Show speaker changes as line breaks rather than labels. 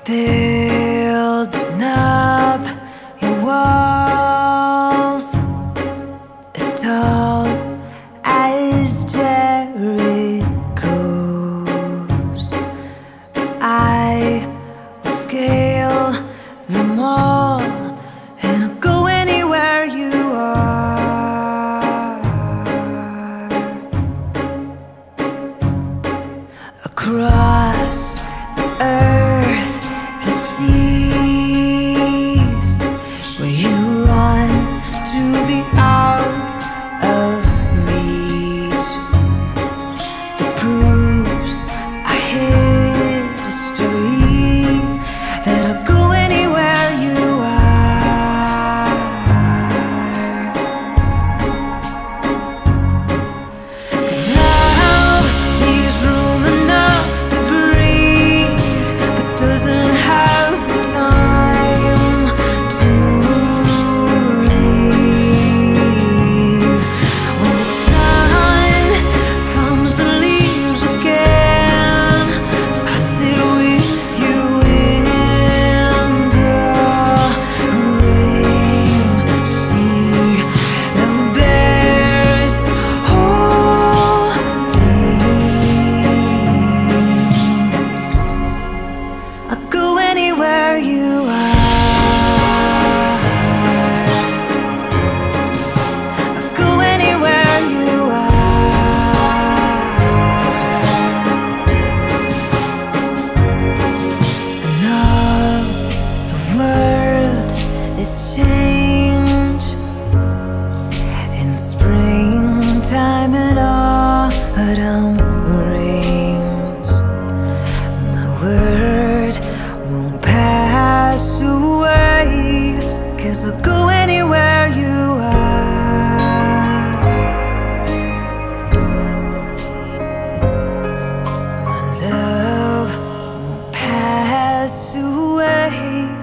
building up your walls as tall as Jericho's. But I would scale them all, and I'll go anywhere you are. Across the earth, the seas, where you run to be out of reach. The proofs are history, that I'll go anywhere you are. 'Cause love leaves room enough to breathe, but doesn't have the time to leave. When the sun comes and leaves again, I sit with you in the rain. See, love bears all things. I'll go anywhere you are. I'll go anywhere you are. And all the world is change in springtime and autumn rains. My word won't pass away, 'cause I'll go anywhere you are. My love won't pass away.